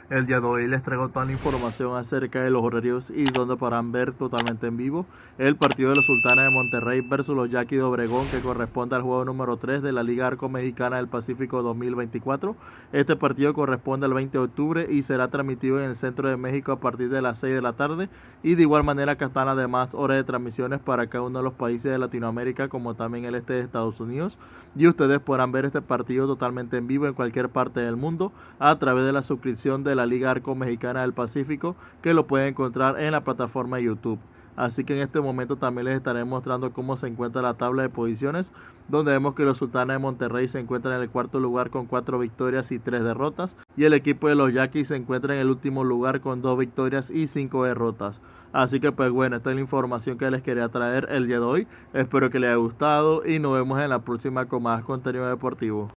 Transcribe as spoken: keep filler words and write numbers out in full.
El día de hoy les traigo toda la información acerca de los horarios y donde podrán ver totalmente en vivo el partido de los Sultanes de Monterrey versus los Yaquis de Obregón, que corresponde al juego número tres de la Liga Arco Mexicana del Pacífico dos mil veinticuatro. Este partido corresponde al veinte de octubre y será transmitido en el centro de México a partir de las seis de la tarde, y de igual manera que están además horas de transmisiones para cada uno de los países de Latinoamérica como también el este de Estados Unidos, y ustedes podrán ver este partido totalmente en vivo en cualquier parte del mundo a través de la suscripción de la Liga Arco Mexicana del Pacífico, que lo pueden encontrar en la plataforma de YouTube. Así que en este momento también les estaré mostrando cómo se encuentra la tabla de posiciones, donde vemos que los Sultanes de Monterrey se encuentran en el cuarto lugar con cuatro victorias y tres derrotas, y el equipo de los Yaquis se encuentra en el último lugar con dos victorias y cinco derrotas. Así que pues bueno, esta es la información que les quería traer el día de hoy. Espero que les haya gustado y nos vemos en la próxima con más contenido deportivo.